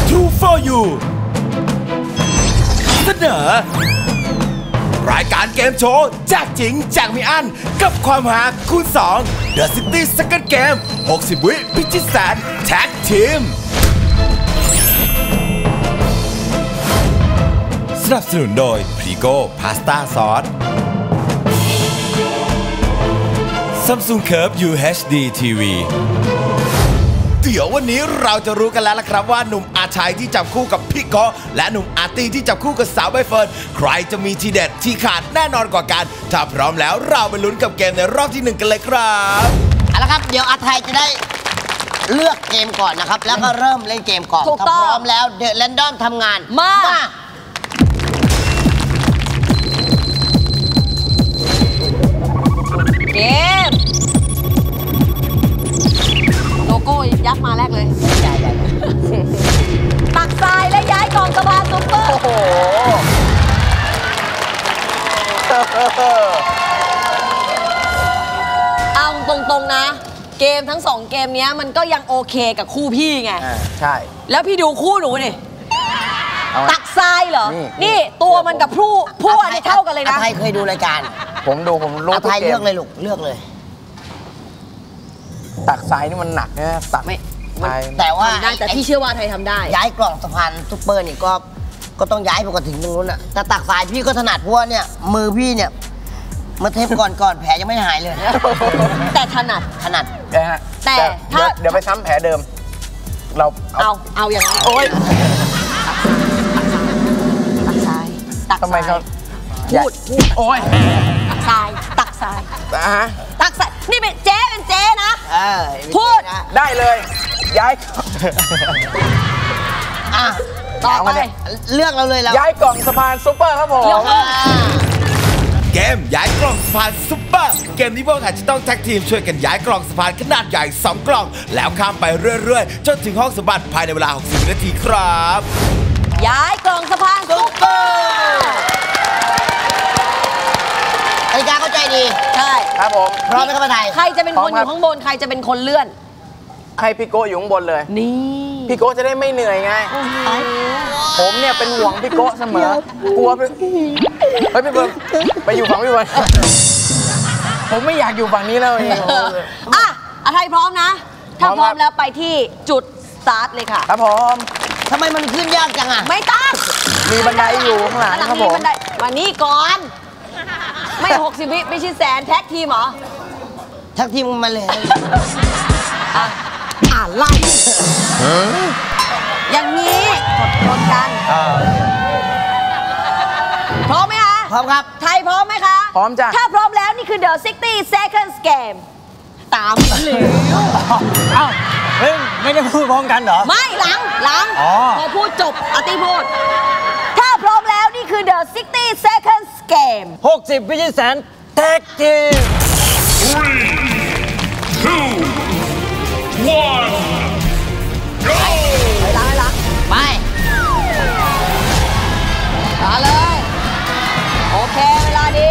True for You เสนอรายการเกมโชว์แจกจริงแจกไม่อั้นกับความหาคูณ2 The City Second Game 60 วิพิชิตแสนแท็กทีมสนับสนุนโดยพรีโก้พาสต้าซอส Samsung Curve UHD TV เดี๋ยววันนี้เราจะรู้กันแล้วล่ะครับว่าหนุ่มอาชัยที่จับคู่กับพี่ก๊อและหนุ่มอาร์ตี้ที่จับคู่กับสาวใบเฟิร์นใครจะมีทีเด็ดที่ขาดแน่นอนกว่ากันถ้าพร้อมแล้วเราไปลุ้นกับเกมในรอบที่1กันเลยครับเอาละครับเดี๋ยวอาชัยจะได้เลือกเกมก่อนนะครับแล้วก็เริ่มเล่นเกมก่อนถ้าพร้อมแล้วเดอะแรนดอมทำงานมาเกมโลโก้ยักษ์มาแรกเลยตักทรายและย้ายกองสะพานซุปเปอร์เอาตรงๆนะเกมทั้ง2เกมนี้มันก็ยังโอเคกับคู่พี่ไงใช่แล้วพี่ดูคู่หนูนี่ตักทรายเหรอนี่ตัวมันกับผู้อันนี้เท่ากันเลยนะอาชัยเคยดูรายการผมรู้ทุกเกมอาชัยเลือกเลยลูกเลือกเลยตักทรายนี่มันหนักนะตักไม่แต่ว่าแต่พี่เชื่อว่าไทยทำได้ย้ายกล่องสะพานซุปเปอร์นี่ก็ต้องย้ายไปกว่าถึงตรงนู้นอ่ะแต่ตักทรายพี่ก็ถนัดเพราะว่าเนี่ยมือพี่เนี่ยมาเทปก่อนแผลยังไม่หายเลยแต่ถนัดนะฮะแต่ถ้าเดี๋ยวไปซ้ำแผลเดิมเราเอาอย่างนี้โอ๊ยตักทรายทำไมเขาพูดโอ๊ยตักทรายตักทรายนี่เป็นเจ๊นะพูดได้เลยย้ายต่อไปเลือกเราเลยย้ายกล่องสะพานซุปเปอร์ครับผมเกมย้ายกล่องสะพานซุปเปอร์เกมนี้พวกเขาจะต้องแท็กทีมช่วยกันย้ายกล่องสะพานขนาดใหญ่2กล่องแล้วข้ามไปเรื่อยๆจนถึงห้องสมบัติภายในเวลา60นาทีครับย้ายกล่องสะพานซุปเปอร์กติกาเข้าใจดีใช่ครับผมพร้อมไหมครับไทยใครจะเป็นคนอยู่ข้างบนใครจะเป็นคนเลื่อนให้พี่โก้อยู่ข้างบนเลยนี่พี่โก้จะได้ไม่เหนื่อยไงผมเนี่ยเป็นห่วงพี่โก้เสมอกลัวพี่เบิร์ดไปอยู่ฝั่งพี่เบิร์ดผมไม่อยากอยู่ฝั่งนี้แล้วอาไทยพร้อมนะถ้าพร้อมแล้วไปที่จุดสตาร์ทเลยค่ะครับผมทำไมมันขึ้นยากจังอ่ะไม่ต้องมีบันไดอยู่ข้างหลังครับผมมานี่ก่อนไม่60วิไม่ใช่แสนแท็กทีมเหรอแท็กทีมมาเลยไล่อย่างนี้กดกันพร้อมไหมคะพร้อมครับไทยพร้อมไหมคะพร้อมจ้ะถ้าพร้อมแล้วนี่คือ The 60 Seconds Game ตามเหลวไม่ได้พูดพร้อมกันเหรอไม่หลังพอพูดจบอาร์ตี้พูดถ้าพร้อมแล้วนี่คือ The 60 Seconds Game 60พิชิตแสนแท็กทีม 3 2 1 go ไปล้างไปมาเลยโอเคเวลาดี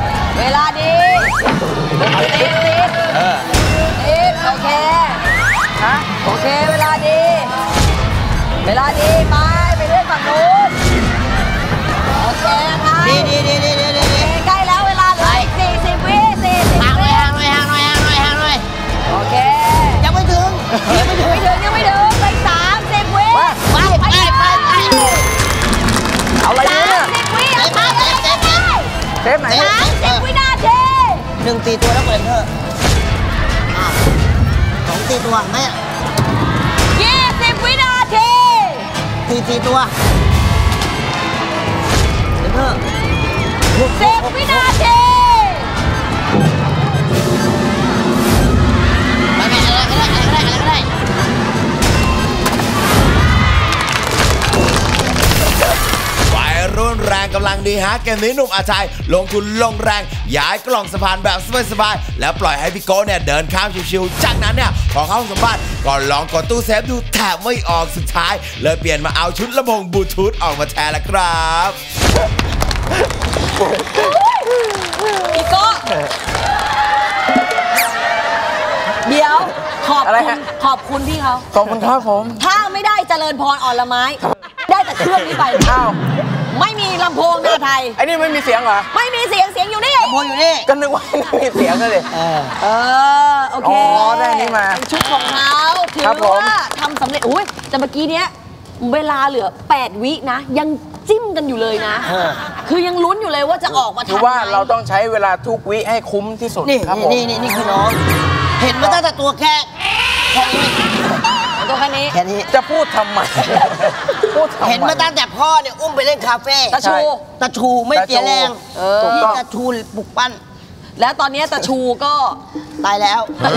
ติดโอเคโอเคเวลาดีไปเรื่อยฝั่งนู้นโอเคนะคะดีใกล้แล้วเวลาเหลือ40 วิห่างหน่อยโอเคยังไม่ถึงไป30 วิไปเอาอะไรเนี่ย 30 วิเซฟไหน 30 วินาที 1ตีตัวแล้วเปิดเถอะ2ตีตัวไหม 20 วินาทีตีตัวเปิดเถอะ 10 วินาทีอะไรก็ได้วัยรุ่นแรงกำลังดีฮะเกมนี้หนุ่มอาชัยลงทุนลงแรงย้ายกล่องสะพานแบบสบายๆแล้วปล่อยให้พี่โก้เนี่ยเดินข้ามชิวๆจากนั้นเนี่ยพอเข้าสมบัติก็ลองกดตู้เซฟดูแถบไม่ออกสุดท้ายเลยเปลี่ยนมาเอาชุดลำโพงบลูทูธออกมาแทนละครับพี่โก้เดี๋ยวขอบคุณพี่เขาขอบคุณครับผมถ้าไม่ได้เจริญพรอ่อนละไม้ ได้แต่เครื่องนี้ไปอ้าวไม่มีลำโพงนาไทยไอ้นี่ไม่มีเสียงเหรอไม่มีเสียงอยู่นี่โมอยู่นี่ก็นึกว่าไม่มีเสียงเลยโอเคอ๋อได้อันนี้มาเป็นชุดของเขาถือครับผมว่าทำสำเร็จอุ้ยแต่เมื่อกี้เนี้ยเวลาเหลือ 8 วินะ ยังจิ้มกันอยู่เลยนะ คือยังลุ้นอยู่เลยว่าจะออกมาทันถือไหมว่าเราต้องใช้เวลาทุกวิให้คุ้มที่สุดนี่ครับผมนี่คือน้อง เห็นมาตั้งแต่ตัวแค่นี้ตัวแค่นี้แค่นี้จะพูดทำไม พูดทำไมเห็นมาตั้งแต่พ่อเนี่ยอุ้มไปเล่นคาเฟ่ตาชูตาชูไม่เสียแรงถูกพี่ต้องตาชูปลุกปั้นแล้วตอนนี้ตาชูก็ตายแล้ว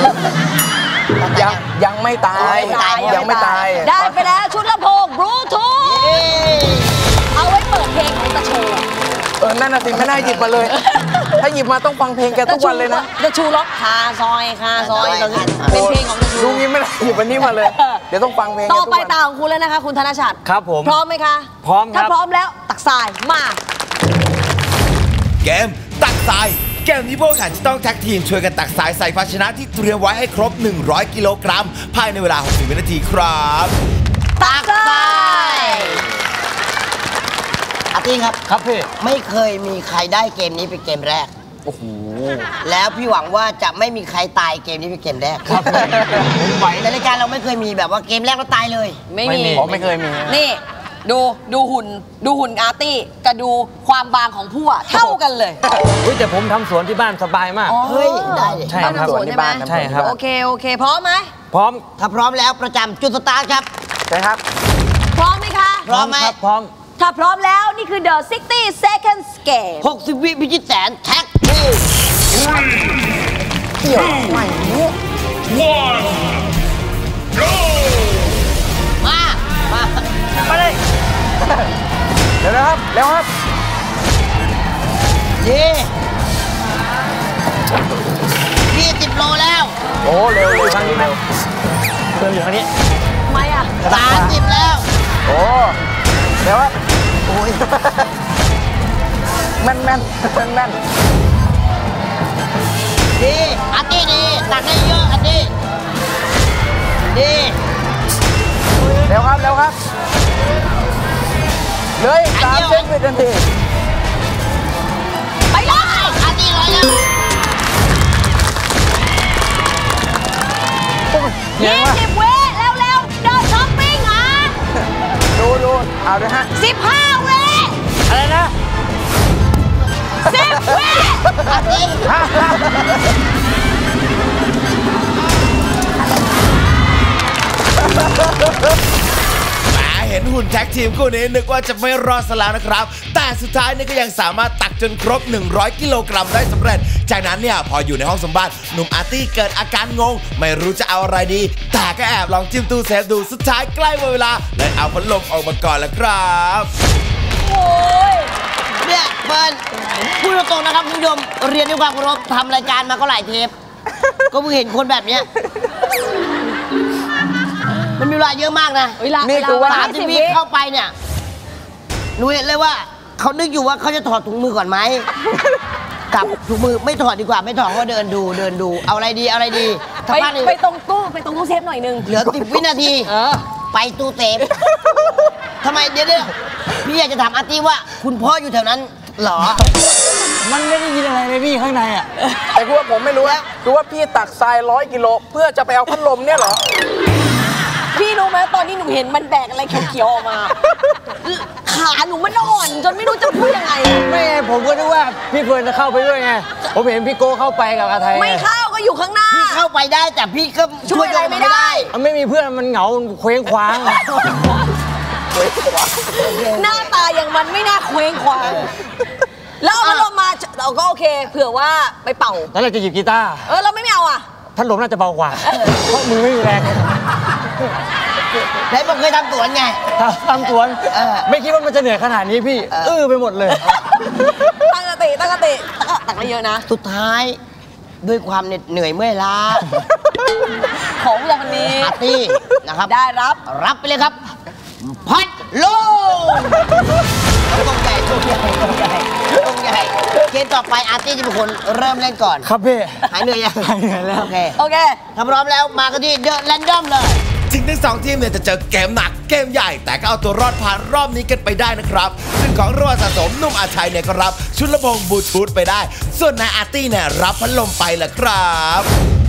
ยังไม่ตาย ยังไม่ตายได้ไปแล้วชุดลำโพงบลูทูธเอาไว้เปิดเพลงของตาชูนั่นน่ะสิไม่น่าหยิบมาเลย ถ้าหยิบมาต้องฟังเพลงแกทุกวันเลยนะตาชูร้องคาซอยตรงนี้เป็นเพลงของตาชูลุงนี้ไม่ได้หยิบอันนี้มาเลย เดี๋ยวต้องฟังเพลงแกต่อทุกไปวันตาของคุณแล้วนะคะคุณธนชัดครับผมพร้อมไหมคะพร้อมครับถ้าพร้อมแล้วตักทรายมาเกมตักทรายเกมนี้พวกแข่งจะต้องแท็กทีมช่วยกันตักทรายใส่ภาชนะที่เตรียมไว้ให้ครบ 100 กิโลกรัม ภายในเวลา 60 วินาทีครับตักทรายอาร์ตี้ครับครับพี่ไม่เคยมีใครได้เกมนี้เป็นเกมแรกโอ้โหแล้วพี่หวังว่าจะไม่มีใครตายเกมนี้เป็นเกมแรกครับผมไหวในรายการเราไม่เคยมีแบบว่าเกมแรกแล้วตายเลยไม่ไม่มีมีผมไม่เคยมีนี่ดูหุ่นอาร์ตี้กับดูความบางของผู้อะเท่ากันเลยอุ๊ยแต่ผมทำสวนที่บ้านสบายมากเฮ้ยได้ดิใช่บ้านครับทำสวนใช่ไหมใช่ครับโอเคพร้อมไหมพร้อมถ้าพร้อมแล้วประจำจุดสตาร์ทครับใช่ครับพร้อมไหมคะพร้อมไหมครับพร้อมถ้าพร้อมแล้วนี่คือ The 60 Seconds Game 60 วิพิชิตแสนแท็กทีมเกี่ยวไม่รู้มาเลยเดี๋ยวนะครับ เร็วครับ 20 โลแล้วโอ้เร็วทางนี้ไหมเพื่อนอยู่ทางนี้ทำไมอ่ะ 30 แล้วโอ้เร็วครับโอ้ยแม่นดีอาร์ตี้ดีตักได้เยอะอาร์ตี้ดีเร็วครับเลย3 เซนวินาทีไปเลยอาร์ตี้ร้อยแล้วเย็นมาก 20 วิเร็วเดินช้อปปิ้งอ่ะดูเอาด้วยฮะ 15 วิอะไรนะ 10 วิอาร์ตี้แหมเห็นหุ่นแท็กทีมคู่นี้นึกว่าจะไม่รอดซะแล้วนะครับ แต่สุดท้ายนี่ก็ยังสามารถตักจนครบ 100 กิโลกรัมได้สำเร็จ จากนั้นเนี่ยพออยู่ในห้องสมบัติหนุ่มอาร์ตี้เกิดอาการงง ไม่รู้จะเอาอะไรดี แต่ก็แอบลองจิ้มตู้เซฟดูสุดท้ายใกล้หมดเวลาเลยเอาพัดลมออกมาก่อนแล้วครับโอ้ยเนี่ยเฟิร์นพูดตรงๆนะครับคุณผู้ชมเรียนด้วยความเคารพทำรายการมาก็หลายเทป ก็เพิ่งเห็นคนแบบเนี้ยมันมีเวลาเยอะมากนะเวลานี่คือว่า 30 วิเข้าไปเนี่ยหนูเห็นเลยว่าเขานึกอยู่ว่าเขาจะถอดถุงมือก่อนไหมกับถุงมือไม่ถอดดีกว่าไม่ถอดก็เดินดูเอาอะไรดีถ้าพลาดนี่ไปตรงตู้เซฟหน่อยนึงเหลือ10 วินาที ไปตู้เซฟทำไมเดี๋ยวพี่อยากจะถามอาร์ตี้ว่า คุณพ่ออยู่แถวนั้นเหรอมันไม่ได้ยินอะไรเลยพี่ข้างในอ่ะแต่คือว่าผมไม่รู้นะคือว่าพี่ตักทราย100 กิโลเพื่อจะไปเอาพัดลมเนี่ยเหรอพี่รู้ไหมตอนนี้หนูเห็นมันแบกอะไรเขียวๆออกมา ขาหนูมันอ่อนจนไม่รู้จะพูดยังไงไม่ไงผมก็นึกว่าพี่เฟิร์นจะเข้าไปด้วยไง ผมเห็นพี่โก้เข้าไปกับอาไทยไม่เข้าก็อยู่ข้างหน้าพี่เข้าไปได้แต่พี่ก็ช่วยอะไรไม่ได้มันไม่มีเพื่อนมันเหงาเคว้งคว้างอะหน้าตาอย่างมันไม่น่าเคว้งคว้างแล้วเอาพัดลมมาเราก็โอเค เผื่อว่าไปเป่าแล้วเราจะหยิบกีตาร์เราไม่เอาอ่ะพัดลมน่าจะเบากว่า เพราะมือไม่มีแรงไหนบอกเคยทำสวนไงทำสวน ไม่คิดว่ามันจะเหนื่อยขนาดนี้พี่ ไปหมดเลยตั้งสติตักไม่เยอะนะสุดท้ายด้วยความเหนื่อยเมื่อยล้าของผู้ชายคนนี้อาร์ตี้นะครับได้รับรับไปเลยครับ พัดลมตรงใหญ่เกมต่อไปอาร์ตี้จะเป็นคนเริ่มเล่นก่อนครับพี่หายเหนื่อยยังหายเหนื่อยแล้วโอเคโอเคถ้าพร้อมแล้วมากันที่เดอะแรนดอมเลยถึงทั้งสองทีมเนี่ยจะเจอเกมหนักเกมใหญ่แต่ก็เอาตัวรอดผ่านรอบนี้กันไปได้นะครับซึ่งของรางวัลสะสมหนุ่มอาชัยเนี่ยก็รับชุดลำโพงบลูทูธไปได้ส่วนนายอาร์ตี้เนี่ยรับพัดลมไปแหละครับ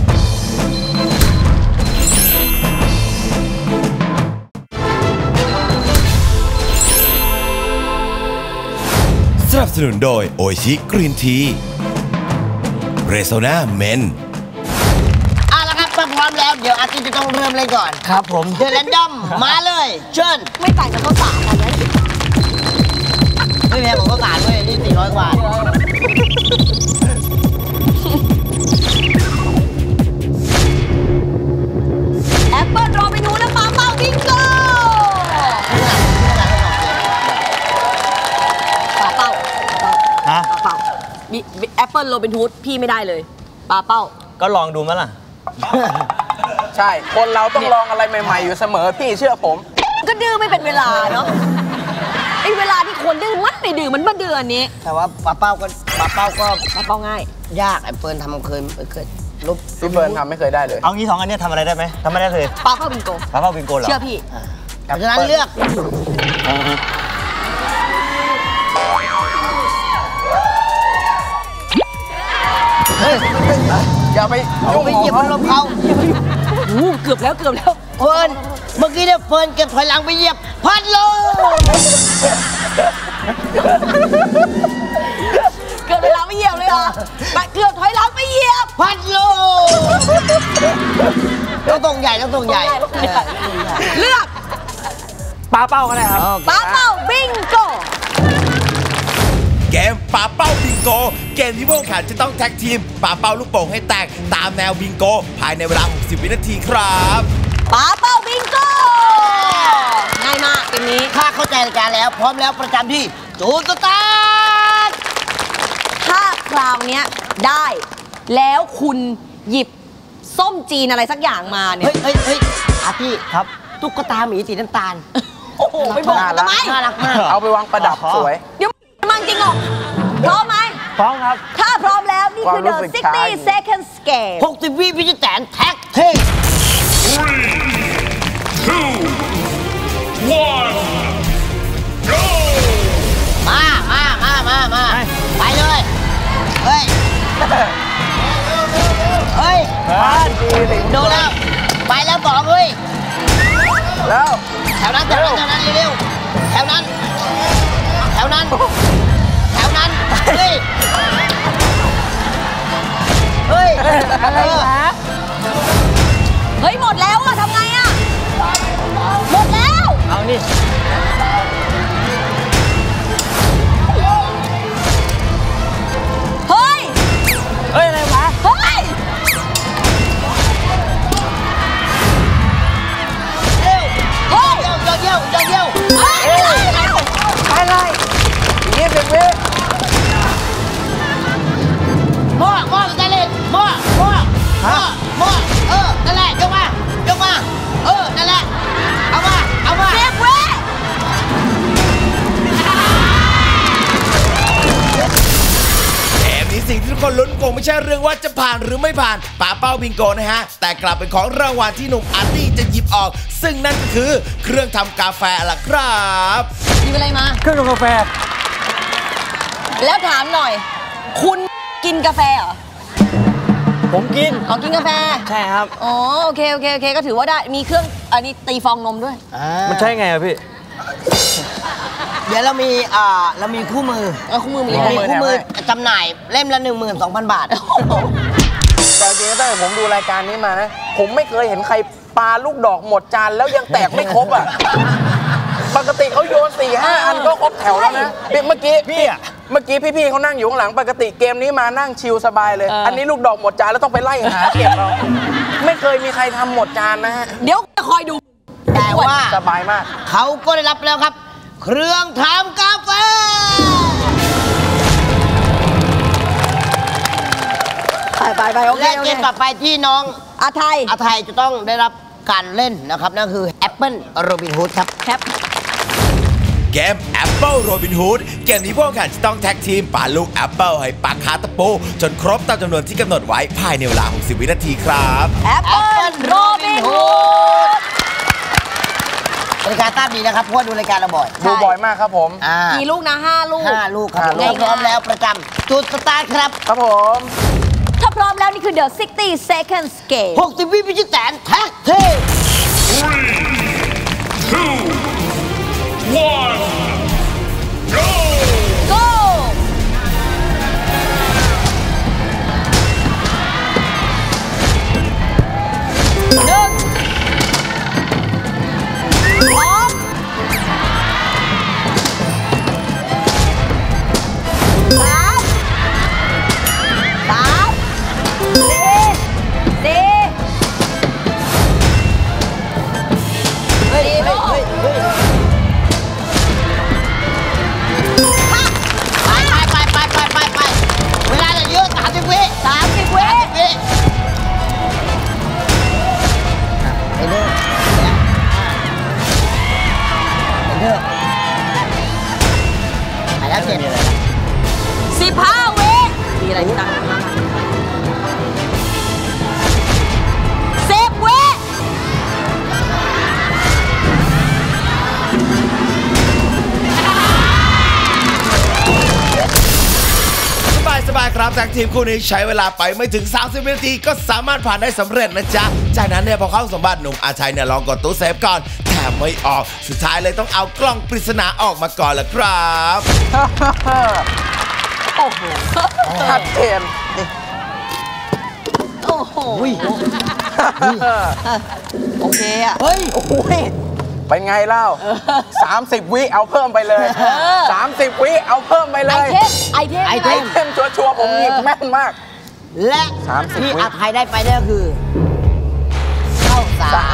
สนับสนุนโดยโอชิกรีนทีเรโซนาเมนเอาละครับพร้อมแล้วเดี๋ยวอาร์ตี้จะต้องเริ่มเลยก่อนครับผมเดอะแรนดอมมาเลยเชิญไม่ต่างจากข้าวสารกันนะไม่แพ้ผมก็ผ่านด้วยนี่400 กว่าแอปเปิลรอไปดูนะป้าเป้าบิงโกป้าเป้าฮะป้าเป้าแอปเปิลโรบินฮูดพี่ไม่ได้เลยป้าเป้าก็ลองดูมั้ยล่ะใช่คนเราต้องลองอะไรใหม่ๆอยู่เสมอพี่เชื่อผมก็ดื้อไม่เป็นเวลาเนาะไอ้เวลาที่คนดื้อมันไม่ดื้อมันมาเดือนนี้แต่ว่าป้าเป้าง่ายยากไอ้เฟิร์นทำเคยลบพี่เฟิร์นทำไม่เคยได้เลยเอางี้2 อันนี้ทำอะไรได้ไหมทำไม่ได้เลยป้าเป้าบิงโกป้าเป้าบิงโกเหรอเชื่อพี่เพราะฉะนั้นเลือกอย่าไปยุ่งไปเหยียบพัดลมเขาเกือบแล้วเฟิร์นเมื่อกี้เนี่ยเฟิร์นเก็บถอยหลังไปเหยียบพัดลมเกือบถอยหลังไปเหยียบเลยเหรอเกือบถอยหลังไปเหยียบพัดลมต้องตรงใหญ่เลือกป้าเป้าก็ได้ครับป้าเป้าบิงโกเกมป่าเป้าบิงโกเกมที่พวกแข่งจะต้องแท็กทีมป่าเป้าลูกโป่งให้แตกตามแนวบิงโกภายในเวลา60 วินาทีครับป่าเป้าบิงโกง่ายมากเกมนี้ข้าเข้าใจรายการแล้วพร้อมแล้วประจำที่จูนสตาร์ทถ้าคราวนี้ได้แล้วคุณหยิบส้มจีนอะไรสักอย่างมาเนี่ยเฮ้ยอาร์ตี้ครับตุ๊กตาหมีสีน้ำตาลโอ้โหไม่บอกทำไมน่ารักมากเอาไปวางประดับสวยเดี๋ยวมันจริงเหรอพร้อมไหมพร้อมครับถ้าพร้อมแล้วนี่คือ The 60 Seconds Game 60 วิพิชิตแสนแท็กที 3, 2, 1 go มาไปเลยเฮ้ยดูแล้วไปแล้วต่อเลยแล้วแถวนั้นเร็วแถวนั้นเฮ้ยอะไรวะเฮ้ยหมดแล้วอะทำไงอะหมดแล้วเอานี่เฮ้ยอะไรวะเฮ้ยเดี๋ยวไปเลย 20 วิหม้อได้เลยหม้อนั่นแหละยกมานั่นแหละเอามา 10 วิเกมนี้สิ่งที่ทุกคนลุ้นคงไม่ใช่เรื่องว่าจะผ่านหรือไม่ผ่านป่าเป้าบิงโกนะฮะแต่กลับเป็นของรางวัลที่หนุ่มอาร์ตี้จะหยิบออกซึ่งนั่นก็คือเครื่องทำกาแฟล่ะครับหยิบอะไรมาเครื่องทำกาแฟแล้วถามหน่อยคุณกินกาแฟเหรอผมกินกินกาแฟใช่ครับอ๋อโอเคก็ถือว่าได้มีเครื่องอันนี้ตีฟองนมด้วยมันใช่ไงอะพี่เดี๋ยวเรามีคู่มือจำหน่ายเล่มละ 12,000 บาทแต่จริงๆตั้งแต่ผมดูรายการนี้มานะผมไม่เคยเห็นใครปาลูกดอกหมดจานแล้วยังแตกไม่ครบอ่ะปกติเขาโยน 4-5 อันก็ครบแถวแล้วนะเมื่อกี้พี่เขานั่งอยู่ข้างหลังปกติเกมนี้มานั่งชิลสบายเลยอันนี้ลูกดอกหมดจานแล้วต้องไปไล่หาเก็บเราไม่เคยมีใครทำหมดจานนะฮะเดี๋ยวจะคอยดูแต่ว่าสบายมากเขาก็ได้รับแล้วครับเครื่องทำกาแฟไปโอเคและเกมต่อไปที่น้องอาไทยจะต้องได้รับการเล่นนะครับนั่นคือ Apple Robin Hood ครับเกม Apple Robin Hood เกมนี้พวกแข่งจะต้องแท็กทีมปาลูก Apple ให้ปักคาตะปูจนครบตามจำนวนที่กำหนดไว้ภายในเวลา60 วินาทีครับ Apple Robin Hood รายการทราบดีนะครับเพราะว่าดูรายการเราบ่อยดูบ่อยมากครับผมกี่ลูกนะ5 ลูก 5 ลูกครับง่ายๆพร้อมแล้วประจำจุดสตาร์ทครับครับผมถ้าพร้อมแล้วนี่คือ The 60 Seconds Game 60 วิพิชิตแสนแท็กเท Go เวลาเหลือเยอะ30 วิ 30 วิไปเด้อไปแล้วเสร็จ 15 วิมีอะไรที่ตั้งมาก10 วิสบายครับจากทีมคู่นี้ใช้เวลาไปไม่ถึง30 วินาทีก็สามารถผ่านได้สำเร็จนะจ๊ะจากนั้นเนี่ยพอเข้าสมบัติหนุ่มอาชัยเนี่ยลองกดตู้เซฟก่อนแต่ไม่ออกสุดท้ายเลยต้องเอากล้องปริศนาออกมาก่อนละครับโอ้โหชัดเจนโอ้โหโอเคอ่ะเฮ้ยโอ้โหเป็นไงเล่า 30 วิเอาเพิ่มไปเลย 30 วิเอาเพิ่มไปเลไอย เทมไอเทมเต็มชัวร์ๆผมหยิบแม่นมากและ 30 ที่วิอาไทยได้ไปเนี่ยก็คือเข้าสาร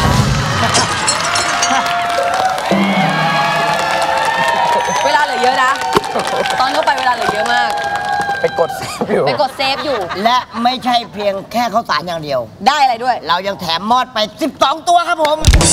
เวลาเหลือเยอะนะ ตอนเข้าไปเวลาเหลือเยอะมากไปกดเซฟอยู่ไปกดเซฟอยู่และไม่ใช่เพียงแค่ข้าวสารอย่างเดียวได้อะไรด้วยเรายังแถมมอดไป 12 ตัวครับผม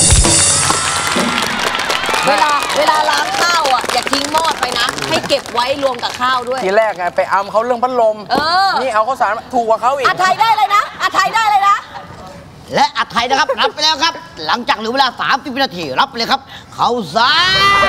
เวลาล้างข้าวอ่ะอย่าทิ้งหม้อไปนะ ให้เก็บไว้รวมกับข้าวด้วยทีแรกไงไปอัมเขาเรื่องพัดลม นี่เอาข้าวสารถูกกว่าเขาอีกอาไทยได้เลยนะอาไทยได้เลยนะและอาไทยนะครับ รับไปแล้วครับ หลังจากเหลือเวลา 30 วินาทีรับไปเลยครับข้าวสาร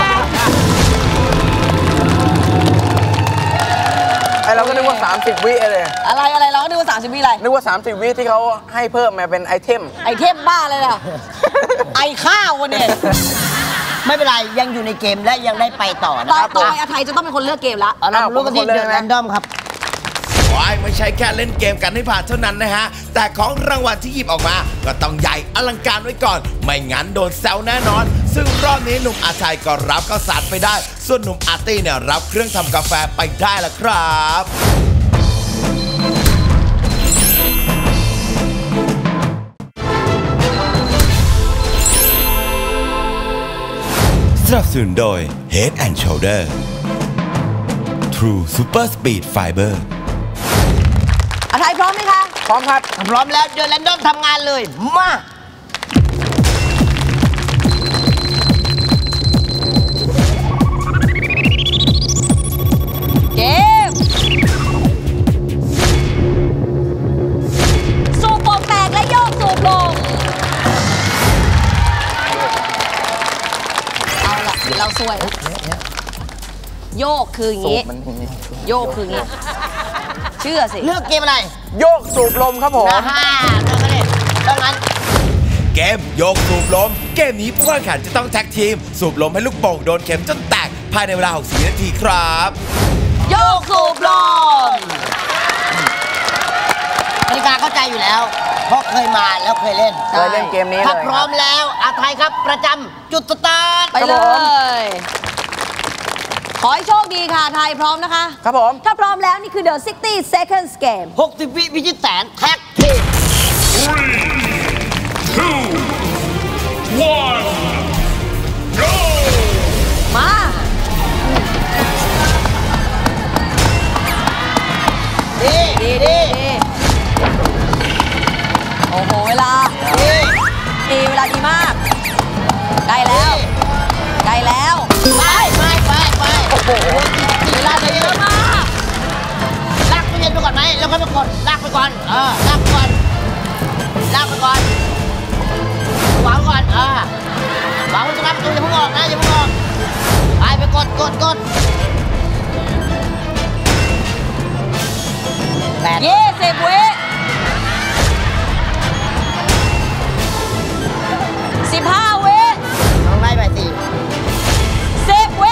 ไอเราก็นึกว่า 30 วิเลยอะไรเราก็ดูว่า30 วิอะไรนึกว่า 30 วิที่เขาให้เพิ่มมาเป็นไอเทมไอเทมบ้าเลยนะไอข้าววันนี้ไม่เป็นไร ยังอยู่ในเกมและยังได้ไปต่อนะต่อครับไปอาไทยจะต้องเป็นคนเลือกเกมละเอาเรารู้กันที่ผมคนเดเลือกอะนะแรนดอมครับว้ายไม่ใช่แค่เล่นเกมกันให้ผ่านเท่านั้นนะฮะ แต่ของรางวัลที่หยิบออกมา ก็ต้องใหญ่อลังการไว้ก่อน ไม่งั้นโดนแซวแน่นอน ซึ่งรอบนี้หนุ่มอาชัยก็รับข้าวสารไปได้ ส่วนหนุ่มอาร์ตี้เนี่ยรับเครื่องทำกาแฟไปได้ละครับสนับสนุนโดย Head and Shoulder True Super Speed Fiber อาไทยพร้อมไหมคะพร้อมครับพร้อมแล้วเดอะแรนดอมทำงานเลย มาเกมสูบโป่งแตกและโยกสูบลงเอาล่ะเดี๋ยวเราสวย โยกคืออย่างสูงี้บมันอย่างนี้โยกคืออย่างงี้ เชื่อสิเลือกเกมอะไรโยกสูบลมครับผมนะฮะเลือกกันเลยดังนั้นเกมโยกสูบลม เกมนี้ผู้แข่งขันจะต้องแท็กทีม สูบลมให้ลูกโป่งโดนเข็มจนแตก ภายในเวลา 60 นาทีครับโยกสูบลมนาฬิกาเข้าใจอยู่แล้ว เพราะเคยมาแล้วเคยเล่นเคยเล่นเกมนี้เลยถ้าพร้อมแล้วอาไทยครับประจำจุดสตาร์ทไปเลย ขอให้โชคดีค่ะไทยพร้อมนะคะครับผมถ้าพร้อมแล้วนี่คือ The 60 Seconds Game 60 วิพิชิตแสนแท็กทีมมาดีดีโอ้โห เวลา เวลาดีมาก ใกล้แล้ว ใกล้แล้วไปโอ้โหเวลาเหลือเยอะมากลากตู้เย็นไปก่อนไหมแล้วก็ไปกดลากไปก่อนลากไปก่อนวางก่อนวงจะนับประตูอย่าเพิ่งออกนะอย่าเพิ่งออกไปกด8 20 วิ15 วิน้องไล่ไป4 10 วิ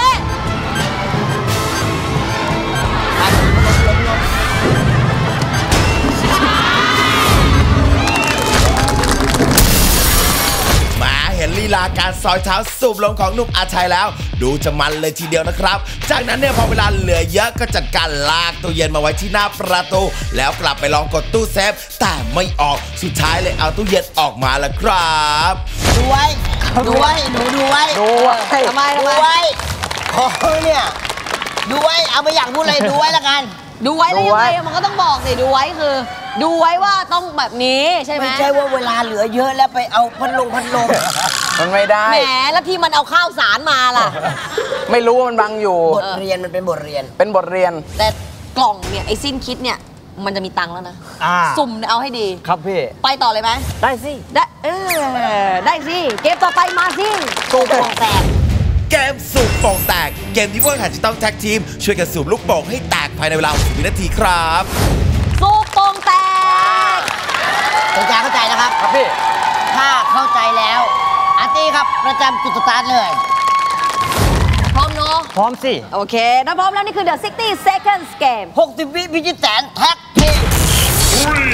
มาเห็นลีลาการซอยเท้าสูบลงของหนุ่มอาชัยแล้ว ดูจะมันเลยทีเดียวนะครับ จากนั้นเนี่ยพอเวลาเหลือเยอะก็จัดการลากตู้เย็นมาไว้ที่หน้าประตู แล้วกลับไปลองกดตู้เซฟแต่ไม่ออกสุดท้ายเลยเอาตู้เย็นออกมาแล้วครับดูไว้หนูดูไว้ดูไว้ทำไมดูไว้ของเนี่ยดูไว้เอาไปอยากพูดอะไรดูไว้ละกันดูไว้แล้วยังไงมันก็ต้องบอกสิดูไว้คือ ดูไว้ว่าต้องแบบนี้ใช่ไหมไม่ใช่ว่าเวลาเหลือเยอะแล้วไปเอาพัดลมมันไม่ได้แหมแล้วที่มันเอาข้าวสารมาล่ะไม่รู้ว่ามันบังอยู่บทเรียนมันเป็นบทเรียนเป็นบทเรียนแต่กล่องเนี่ยไอ้สิ้นคิดเนี่ยมันจะมีตังค์แล้วนะสุ่มเอาให้ดีครับพี่ไปต่อเลยไหมได้สิได้ได้สิเกมต่อไปมาสิตู้โป่งแตกเกมสูบโป่งแตกเกมที่พวกแข่งจะต้องแท็กทีมช่วยกันสูบลูกโป่งให้แตกภายในเวลา60 วินาทีครับสูบโป่งแตกเป็นการเข้าใจนะครับครับพี่ถ้าเข้าใจแล้วอาร์ตี้ครับประจำจุดสตาร์ทเลยพร้อมเนาะพร้อมสิโอเคถ้าพร้อมแล้วนี่คือ The 60 Seconds Game 60 วิพิชิตแสนแท็กทีม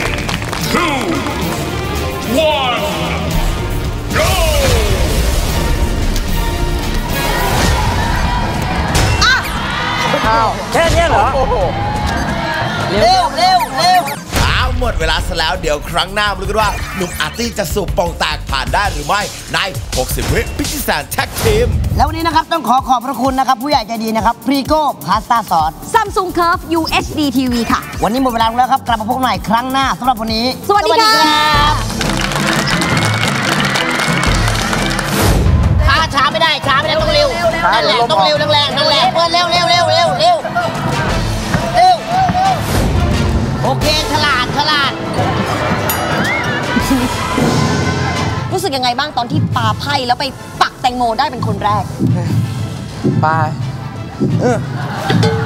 อ้าว แค่เนี้ยเหรอเร็วเอาหมดเวลาซะแล้วเดี๋ยวครั้งหน้ามาดูกันว่าหนุ่มอาร์ตี้จะสูบโป่งแตกผ่านได้หรือไม่ใน 60 วิพิชิตแสนแท็กทีมแล้ววันนี้นะครับต้องขอบพระคุณนะครับผู้ใหญ่ใจดีนะครับพรีโก้พาสต้าซอส Samsung Curve UHD TV ค่ะวันนี้หมดเวลาแล้วครับกลับมาพบกันใหม่ครั้งหน้าสำหรับวันนี้สวัสดีค่ะช้าไม่ได้ต้องเร็วนั่นแหละต้องเร็วแรงนั่นแหละเปิดเร็วโอเคฉลาดรู้สึกยังไงบ้างตอนที่ปาไพ่แล้วไปปักแตงโมได้เป็นคนแรกไป